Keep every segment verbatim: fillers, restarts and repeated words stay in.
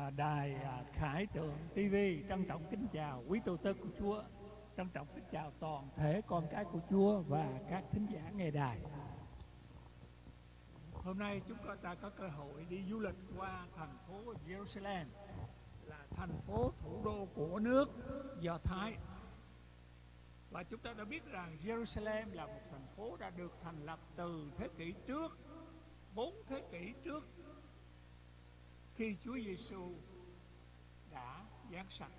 À, đài à, Khải Tượng ti vi trân trọng kính chào quý tu tớ của Chúa, trân trọng kính chào toàn thể con cái của Chúa và các thính giả nghe đài. Hôm nay chúng ta có cơ hội đi du lịch qua thành phố Jerusalem, là thành phố thủ đô của nước Do Thái. Và chúng ta đã biết rằng Jerusalem là một thành phố đã được thành lập từ thế kỷ trước, bốn thế kỷ trước, khi Chúa Giêsu đã giáng sanh.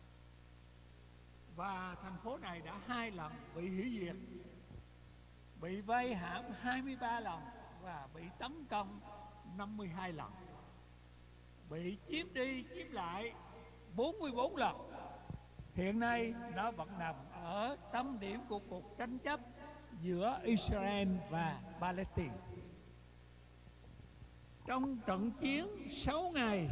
Và thành phố này đã hai lần bị hủy diệt, bị vây hãm hai mươi ba lần và bị tấn công năm mươi hai lần, bị chiếm đi chiếm lại bốn mươi bốn lần. Hiện nay nó vẫn nằm ở tâm điểm của cuộc tranh chấp giữa Israel và Palestine. Trong trận chiến sáu ngày,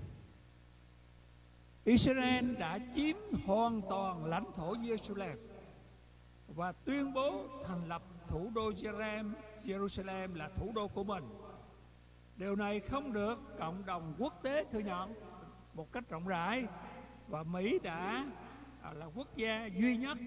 Israel đã chiếm hoàn toàn lãnh thổ Jerusalem và tuyên bố thành lập thủ đô Jerusalem là thủ đô của mình. Điều này không được cộng đồng quốc tế thừa nhận một cách rộng rãi, và Mỹ đã là quốc gia duy nhất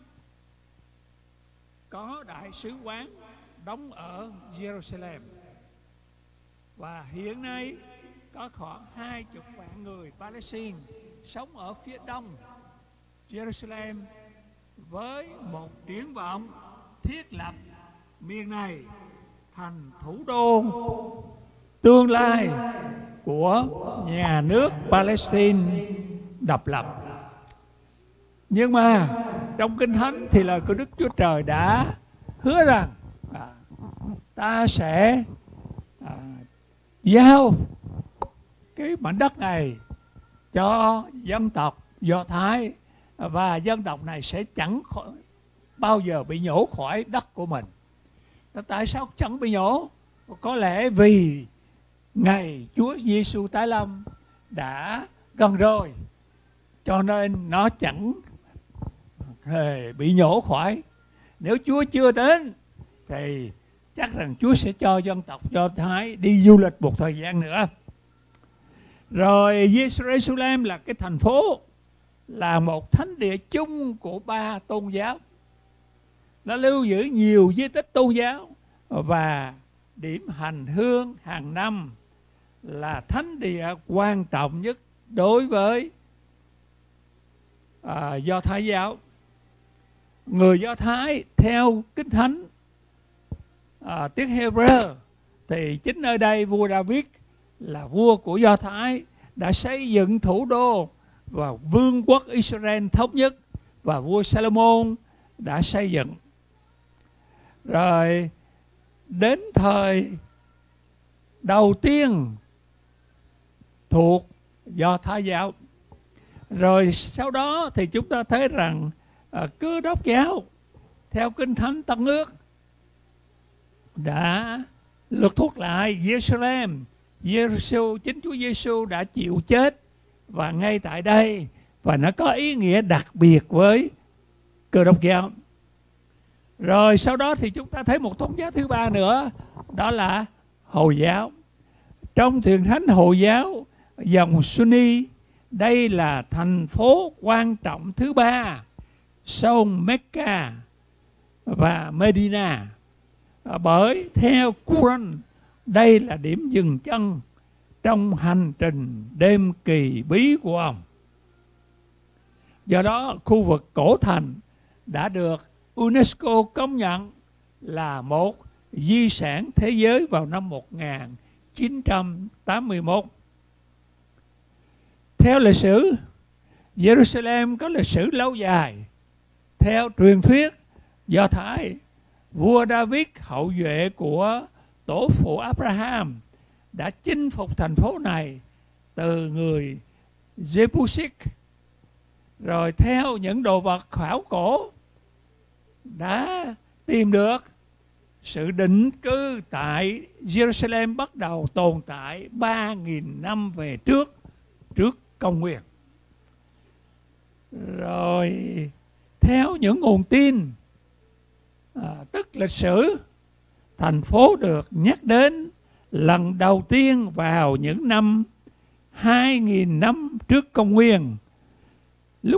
có đại sứ quán đóng ở Jerusalem. Và hiện nay có khoảng hai mươi vạn người Palestine sống ở phía đông Jerusalem, với một triển vọng thiết lập miền này thành thủ đô tương lai của nhà nước Palestine độc lập. Nhưng mà trong Kinh Thánh thì lời của Đức Chúa Trời đã hứa rằng à, ta sẽ à, giao cái mảnh đất này cho dân tộc Do Thái, và dân tộc này sẽ chẳng khỏi, bao giờ bị nhổ khỏi đất của mình. Tại sao chẳng bị nhổ? Có lẽ vì ngày Chúa Giêsu tái lâm đã gần rồi, cho nên nó chẳng hề bị nhổ khỏi. Nếu Chúa chưa đến thì chắc rằng Chúa sẽ cho dân tộc Do Thái đi du lịch một thời gian nữa. Rồi Jerusalem là cái thành phố, là một thánh địa chung của ba tôn giáo. Nó lưu giữ nhiều di tích tôn giáo và điểm hành hương hàng năm, là thánh địa quan trọng nhất đối với à, Do Thái giáo. Người Do Thái theo Kinh Thánh à, tiếng Hebrew thì chính nơi đây vua David là vua của Do Thái đã xây dựng thủ đô và vương quốc Israel thống nhất, và vua Salomon đã xây dựng. Rồi đến thời đầu tiên thuộc Do Thái giáo, rồi sau đó thì chúng ta thấy rằng à, Cơ Đốc giáo theo Kinh Thánh Tân Ước đã lược thuộc lại Jerusalem. Giêsu, chính Chúa Giêsu đã chịu chết và ngay tại đây, và nó có ý nghĩa đặc biệt với Cơ Đốc giáo. Rồi sau đó thì chúng ta thấy một tôn giáo thứ ba nữa, đó là Hồi giáo. Trong Thuyền Thánh Hồi giáo dòng Sunni, đây là thành phố quan trọng thứ ba sau Mecca và Medina, bởi theo Quran đây là điểm dừng chân trong hành trình đêm kỳ bí của ông. Do đó khu vực cổ thành đã được UNESCO công nhận là một di sản thế giới vào năm một nghìn chín trăm tám mươi mốt. Theo lịch sử, Jerusalem có lịch sử lâu dài. Theo truyền thuyết Do Thái, vua David hậu duệ của tổ phụ Abraham đã chinh phục thành phố này từ người Jebusic. Rồi theo những đồ vật khảo cổ đã tìm được, sự định cư tại Jerusalem bắt đầu tồn tại ba nghìn năm về trước, trước công nguyên. Rồi theo những nguồn tin à, tức lịch sử, thành phố được nhắc đến lần đầu tiên vào những năm hai nghìn năm trước công nguyên. Lúc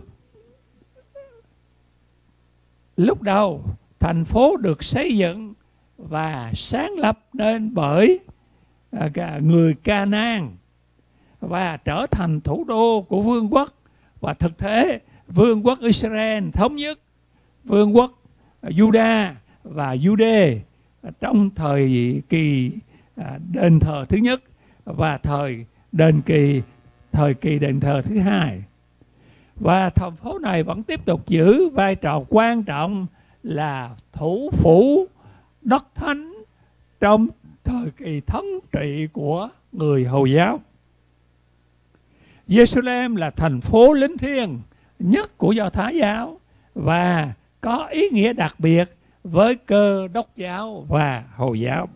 lúc đầu thành phố được xây dựng và sáng lập nên bởi à, người Canaan và trở thành thủ đô của vương quốc. Và thực tế vương quốc Israel thống nhất vương quốc Juda và Jude trong thời kỳ à, đền thờ thứ nhất và thời đền kỳ thời kỳ đền thờ thứ hai. Và thành phố này vẫn tiếp tục giữ vai trò quan trọng là thủ phủ đất thánh trong thời kỳ thống trị của người Hồi giáo. Jerusalem là thành phố linh thiêng nhất của Do Thái giáo và có ý nghĩa đặc biệt với Cơ Đốc giáo và Hồi giáo.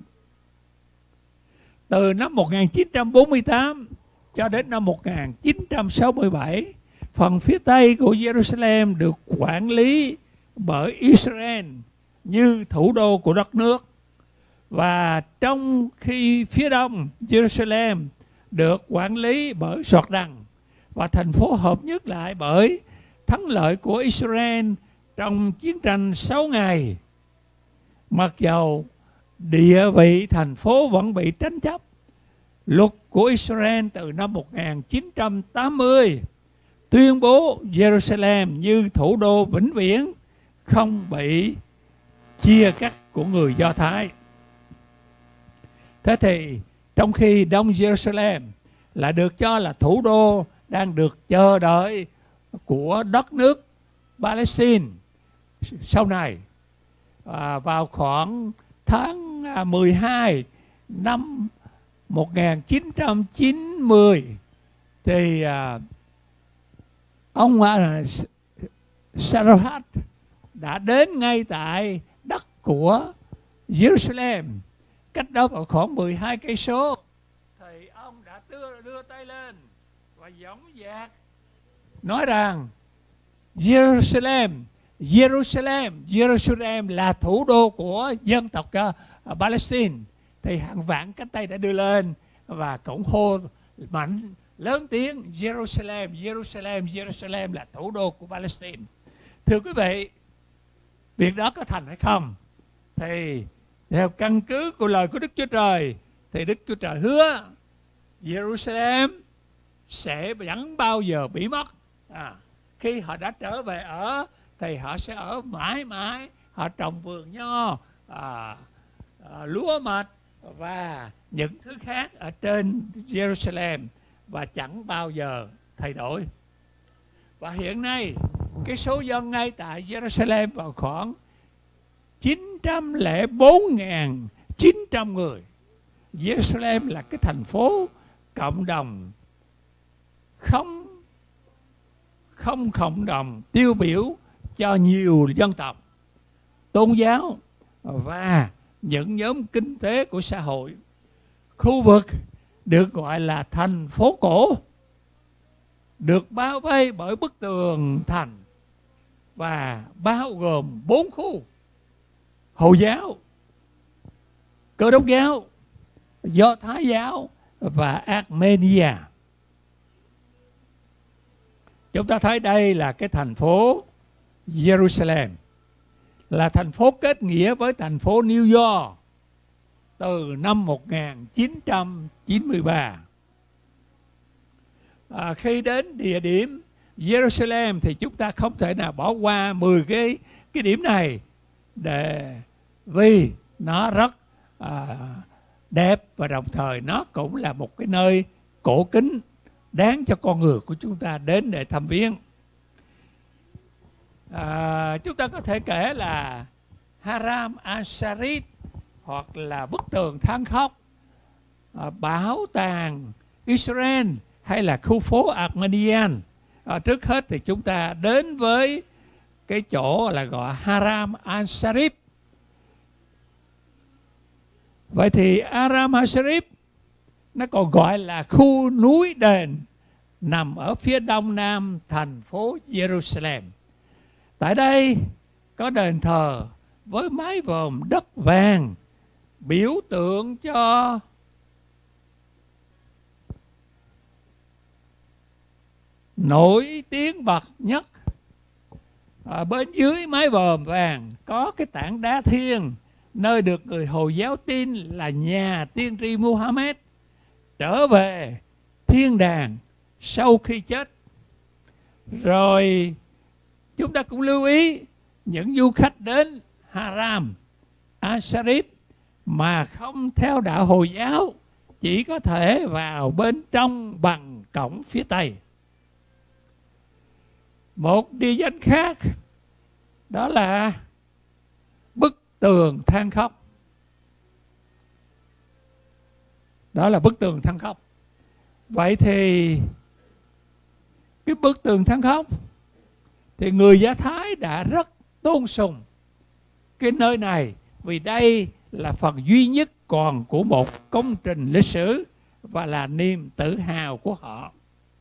Từ năm một nghìn chín trăm bốn mươi tám cho đến năm một nghìn chín trăm sáu mươi bảy, phần phía Tây của Jerusalem được quản lý bởi Israel như thủ đô của đất nước. Và trong khi phía Đông Jerusalem được quản lý bởi Giordang, và thành phố hợp nhất lại bởi thắng lợi của Israel trong chiến tranh sáu ngày. Mặc dầu địa vị thành phố vẫn bị tranh chấp, luật của Israel từ năm một nghìn chín trăm tám mươi tuyên bố Jerusalem như thủ đô vĩnh viễn, không bị chia cắt của người Do Thái. Thế thì trong khi Đông Jerusalem là được cho là thủ đô đang được chờ đợi của đất nước Palestine sau này, à, vào khoảng tháng mười hai năm một nghìn chín trăm chín mươi thì à, ông à, Sarhat đã đến ngay tại đất của Jerusalem, cách đó vào khoảng mười hai cây số. Thì ông đã đưa, đưa tay lên và dõng dạc nói rằng Jerusalem, Jerusalem, Jerusalem là thủ đô của dân tộc uh, Palestine. Thì hàng vạn cánh tay đã đưa lên và cũng hô mạnh lớn tiếng Jerusalem, Jerusalem, Jerusalem là thủ đô của Palestine. Thưa quý vị, việc đó có thành hay không? Thì theo căn cứ của lời của Đức Chúa Trời thì Đức Chúa Trời hứa Jerusalem sẽ chẳng bao giờ bị mất. À, khi họ đã trở về ở thì họ sẽ ở mãi mãi. Họ trồng vườn nho, à, à, lúa mạch và những thứ khác ở trên Jerusalem và chẳng bao giờ thay đổi. Và hiện nay cái số dân ngay tại Jerusalem vào khoảng chín trăm lẻ bốn nghìn chín trăm người. Jerusalem là cái thành phố cộng đồng không không cộng đồng tiêu biểu cho nhiều dân tộc, tôn giáo và những nhóm kinh tế của xã hội. Khu vực được gọi là thành phố cổ, được bao vây bởi bức tường thành và bao gồm bốn khu: Hồi giáo, Cơ Đốc giáo, Do Thái giáo và Armenia. Chúng ta thấy đây là cái thành phố Jerusalem, là thành phố kết nghĩa với thành phố New York từ năm một nghìn chín trăm chín mươi ba. À, khi đến địa điểm Jerusalem thì chúng ta không thể nào bỏ qua mười cái, cái điểm này, để vì nó rất à, đẹp và đồng thời nó cũng là một cái nơi cổ kính đáng cho con người của chúng ta đến để thăm viếng. À, chúng ta có thể kể là Haram al-Sharif hoặc là bức tường than khóc, à, bảo tàng Israel hay là khu phố Armenian. À, trước hết thì chúng ta đến với cái chỗ là gọi Haram al-Sharif. Vậy thì Haram al-Sharif nó còn gọi là khu núi đền, nằm ở phía đông nam thành phố Jerusalem. Tại đây có đền thờ với mái vòm đất vàng, biểu tượng cho nổi tiếng bậc nhất. Ở bên dưới mái vòm vàng có cái tảng đá thiêng, nơi được người Hồi giáo tin là nhà tiên tri Muhammad trở về thiên đàng sau khi chết. Rồi chúng ta cũng lưu ý những du khách đến Haram Al-Sharif mà không theo đạo Hồi giáo chỉ có thể vào bên trong bằng cổng phía Tây. Một địa danh khác đó là bức tường than khóc. Đó là bức tường than khóc. Vậy thì cái bức tường than khóc thì người Do Thái đã rất tôn sùng cái nơi này, vì đây là phần duy nhất còn của một công trình lịch sử và là niềm tự hào của họ.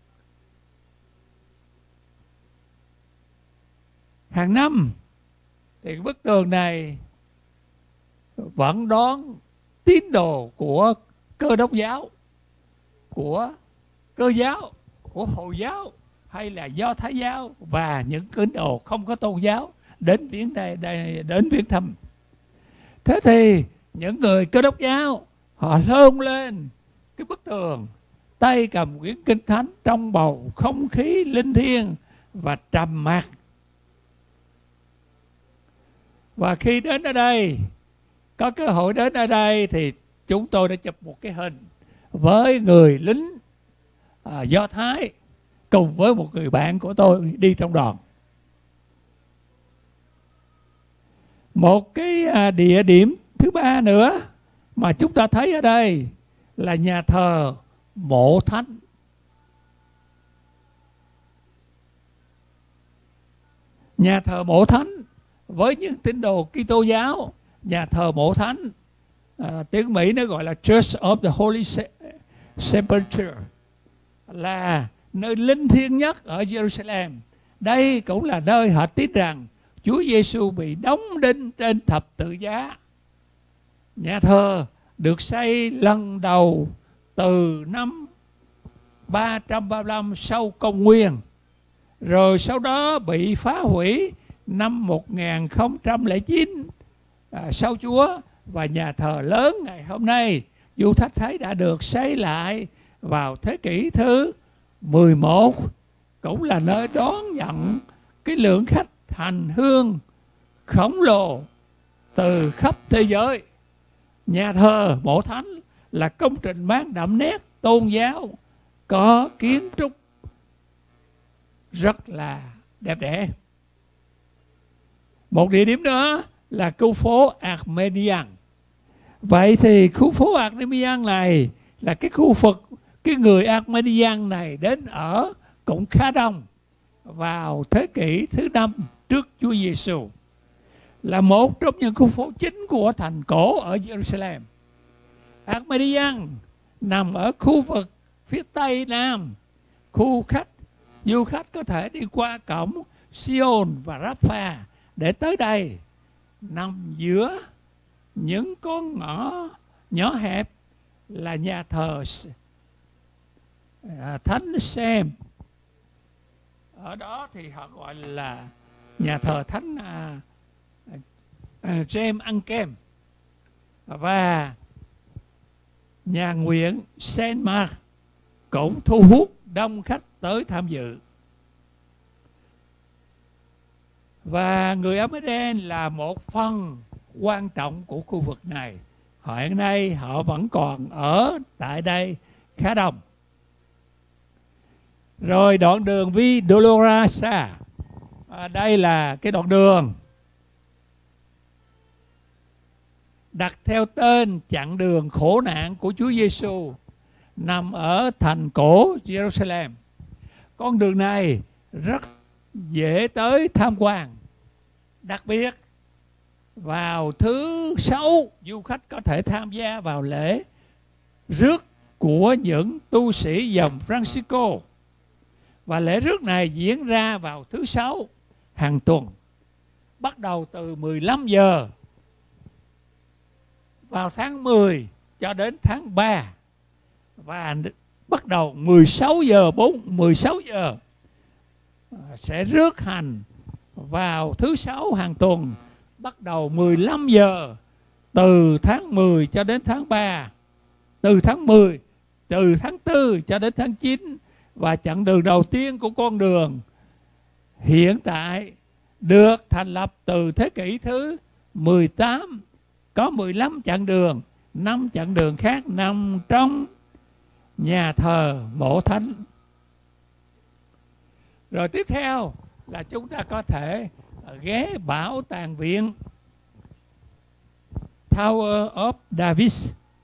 Hàng năm thì bức tường này vẫn đón tín đồ của Cơ Đốc giáo, của Cơ giáo, của Hồi giáo hay là Do Thái giáo và những tín đồ không có tôn giáo đến viếng đây, đây đến viếng thăm. Thế thì những người Cơ Đốc giáo họ lơn lên cái bức tường, tay cầm quyển kinh thánh trong bầu không khí linh thiêng và trầm mặc. Và khi đến ở đây, có cơ hội đến ở đây thì chúng tôi đã chụp một cái hình với người lính à, Do Thái cùng với một người bạn của tôi đi trong đoàn. Một cái à, địa điểm thứ ba nữa mà chúng ta thấy ở đây là nhà thờ Mộ Thánh. Nhà thờ Mộ Thánh với những tín đồ Kitô giáo, nhà thờ Mộ Thánh, à, tiếng Mỹ nó gọi là Church of the Holy Sepulchre, là nơi linh thiêng nhất ở Jerusalem. Đây cũng là nơi họ tin rằng Chúa Giêsu bị đóng đinh trên thập tự giá. Nhà thờ được xây lần đầu từ năm ba trăm ba mươi lăm sau công nguyên, rồi sau đó bị phá hủy năm một nghìn không trăm lẻ chín à, sau Chúa. Và nhà thờ lớn ngày hôm nay du khách thấy đã được xây lại vào thế kỷ thứ mười một, cũng là nơi đón nhận cái lượng khách hành hương khổng lồ từ khắp thế giới. Nhà thờ Mộ Thánh là công trình mang đậm nét tôn giáo, có kiến trúc rất là đẹp đẽ. Một địa điểm nữa là khu phố Armenian. Vậy thì khu phố Armenian này là cái khu vực cái người Armenian này đến ở cũng khá đông vào thế kỷ thứ năm trước Chúa Giêsu, là một trong những khu phố chính của thành cổ ở Jerusalem. Armenian nằm ở khu vực phía tây nam. Khu khách du khách có thể đi qua cổng Sion và Rafah để tới đây. Nằm giữa những con ngõ nhỏ hẹp là nhà thờ Thánh Xem. Ở đó thì họ gọi là nhà thờ Thánh à, à, James ăn kem, và nhà nguyện Saint Mark cũng thu hút đông khách tới tham dự. Và người Armenian là một phần quan trọng của khu vực này. Hiện nay họ vẫn còn ở tại đây khá đông. Rồi đoạn đường Via Dolorosa, à, đây là cái đoạn đường đặt theo tên chặng đường khổ nạn của Chúa Giêsu, nằm ở thành cổ Jerusalem. Con đường này rất dễ tới tham quan. Đặc biệt vào thứ sáu, du khách có thể tham gia vào lễ rước của những tu sĩ dòng Francisco. Và lễ rước này diễn ra vào thứ sáu hàng tuần, bắt đầu từ mười lăm giờ vào tháng mười cho đến tháng ba, và bắt đầu mười sáu giờ bốn mười sáu giờ sẽ rước hành vào thứ sáu hàng tuần, bắt đầu mười lăm giờ từ tháng mười cho đến tháng ba, từ tháng mười, từ tháng tư cho đến tháng chín. Và chặng đường đầu tiên của con đường hiện tại được thành lập từ thế kỷ thứ mười tám, có mười lăm chặng đường, năm chặng đường khác nằm trong nhà thờ Mộ Thánh. Rồi tiếp theo là chúng ta có thể ghé bảo tàng viện Tower of David.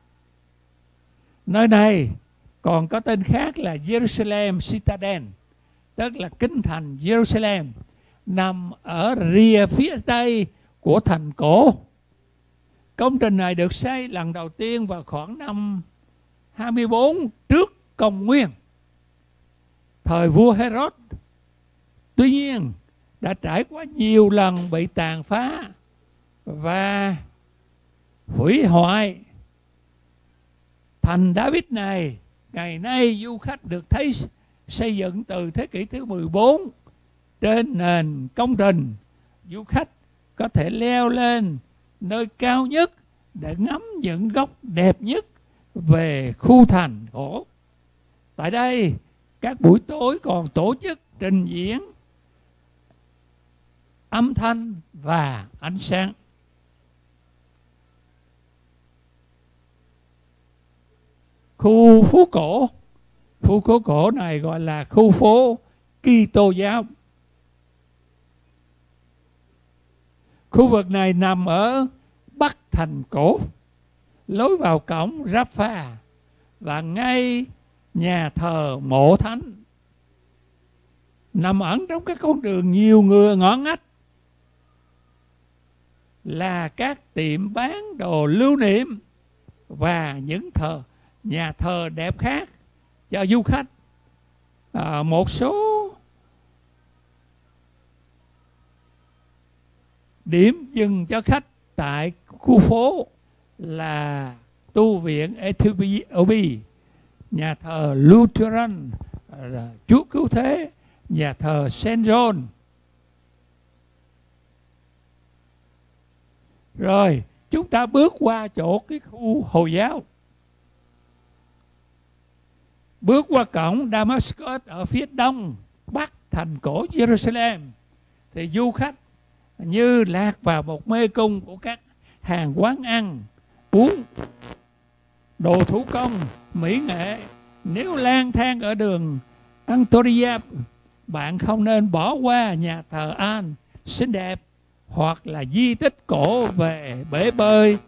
Nơi này còn có tên khác là Jerusalem Citadel, tức là kinh thành Jerusalem, nằm ở rìa phía tây của thành cổ. Công trình này được xây lần đầu tiên vào khoảng năm hai mươi bốn trước công nguyên, thời vua Herod. Tuy nhiên đã trải qua nhiều lần bị tàn phá và hủy hoại. Thành David này ngày nay du khách được thấy xây dựng từ thế kỷ thứ mười bốn. Trên nền công trình, du khách có thể leo lên nơi cao nhất để ngắm những góc đẹp nhất về khu thành cổ. Tại đây, các buổi tối còn tổ chức trình diễn âm thanh và ánh sáng. Khu phố cổ, khu phố cổ này gọi là khu phố Kitô giáo. Khu vực này nằm ở bắc thành cổ, lối vào cổng Rafah và ngay nhà thờ Mộ Thánh. Nằm ẩn trong các con đường nhiều người ngõ ngách là các tiệm bán đồ lưu niệm và những thờ nhà thờ đẹp khác cho du khách. À, một số điểm dừng cho khách tại khu phố là tu viện Ethiopia, nhà thờ Lutheran, Chúa Cứu Thế, nhà thờ Saint John. Rồi chúng ta bước qua chỗ cái khu Hồi giáo, bước qua cổng Damascus ở phía đông bắc thành cổ Jerusalem, thì du khách như lạc vào một mê cung của các hàng quán ăn, uống, đồ thủ công, mỹ nghệ. Nếu lang thang ở đường Antoria, bạn không nên bỏ qua nhà thờ An xinh đẹp hoặc là di tích cổ về bể bơi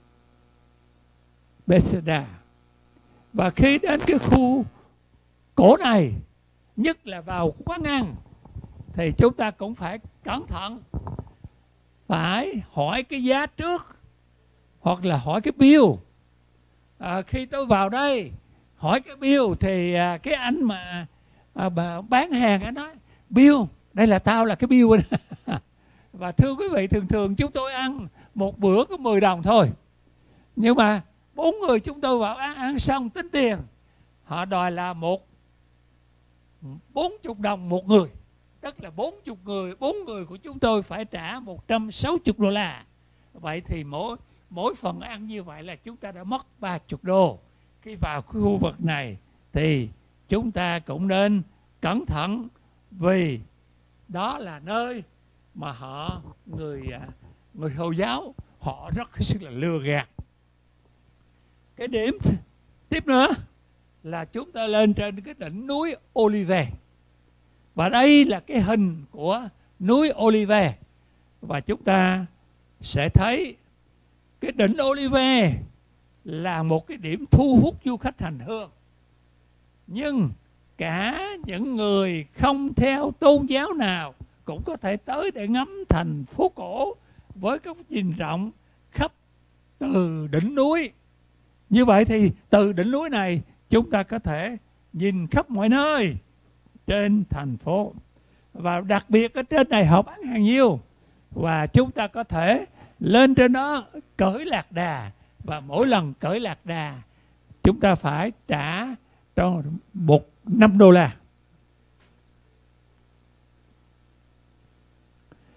Bethesda. Và khi đến cái khu cổ này, nhất là vào quán ăn, thì chúng ta cũng phải cẩn thận, phải hỏi cái giá trước hoặc là hỏi cái bill. À, khi tôi vào đây hỏi cái bill thì à, cái anh mà à, bà bán hàng anh nói bill, đây là tao là cái bill. Và thưa quý vị, thường thường chúng tôi ăn một bữa có mười đồng thôi, nhưng mà bốn người chúng tôi vào ăn, ăn xong tính tiền, họ đòi là một bốn chục đồng một người, tức là bốn chục người, bốn người của chúng tôi phải trả một trăm sáu mươi đô la. Vậy thì mỗi mỗi phần ăn như vậy là chúng ta đã mất ba mươi đô. Khi vào khu vực này thì chúng ta cũng nên cẩn thận, vì đó là nơi mà họ người người Hồi giáo họ rất sức là lừa gạt. Cái điểm tiếp nữa là chúng ta lên trên cái đỉnh núi Olive, và đây là cái hình của núi Olive, và chúng ta sẽ thấy cái đỉnh Olive là một cái điểm thu hút du khách hành hương. Nhưng cả những người không theo tôn giáo nào cũng có thể tới để ngắm thành phố cổ với cái nhìn rộng khắp từ đỉnh núi. Như vậy thì từ đỉnh núi này chúng ta có thể nhìn khắp mọi nơi trên thành phố. Và đặc biệt ở trên này họ bán hàng nhiều, và chúng ta có thể lên trên đó cởi lạc đà, và mỗi lần cởi lạc đà chúng ta phải trả cho một năm đô la.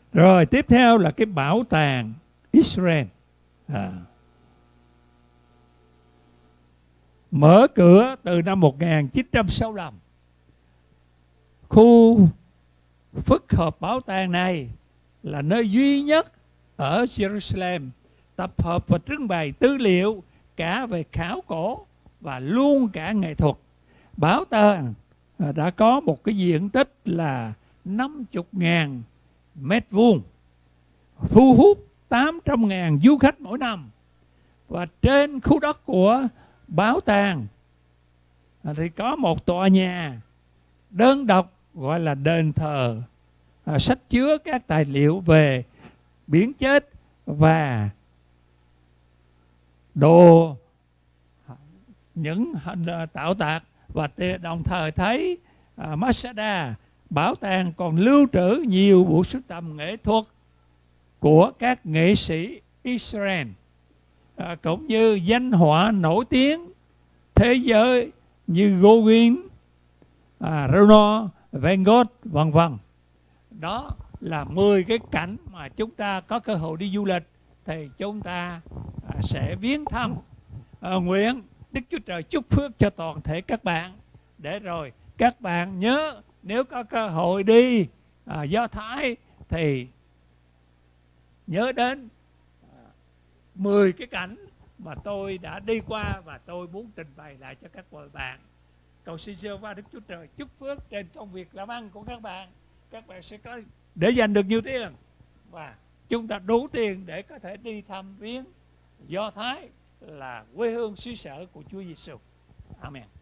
Rồi tiếp theo là cái bảo tàng Israel. À. Mở cửa từ năm một nghìn chín trăm sáu mươi lăm. Khu phức hợp bảo tàng này là nơi duy nhất ở Jerusalem tập hợp và trưng bày tư liệu cả về khảo cổ và luôn cả nghệ thuật. Bảo tàng đã có một cái diện tích là năm mươi nghìn mét vuông, thu hút tám trăm nghìn du khách mỗi năm. Và trên khu đất của bảo tàng thì có một tòa nhà đơn độc gọi là đền thờ, à, sách chứa các tài liệu về biển chết và đồ những tạo tạc. Và đồng thời thấy à, Masada, bảo tàng còn lưu trữ nhiều bộ sưu tầm nghệ thuật của các nghệ sĩ Israel, à, cũng như danh họa nổi tiếng thế giới như Gauguin, à, Renoir, Van Gogh, vân vân. Đó là mười cái cảnh mà chúng ta có cơ hội đi du lịch thì chúng ta à, sẽ viếng thăm. À, nguyện Đức Chúa Trời chúc phước cho toàn thể các bạn, để rồi các bạn nhớ nếu có cơ hội đi à, Do Thái thì nhớ đến à, mười cái cảnh mà tôi đã đi qua và tôi muốn trình bày lại cho các bạn. Cầu xin Giê-hô-va Đức Chúa Trời chúc phước trên công việc làm ăn của các bạn. Các bạn sẽ có để dành được nhiều tiền và chúng ta đủ tiền để có thể đi thăm viếng Do Thái là quê hương xứ sở của Chúa Giêsu. Amen.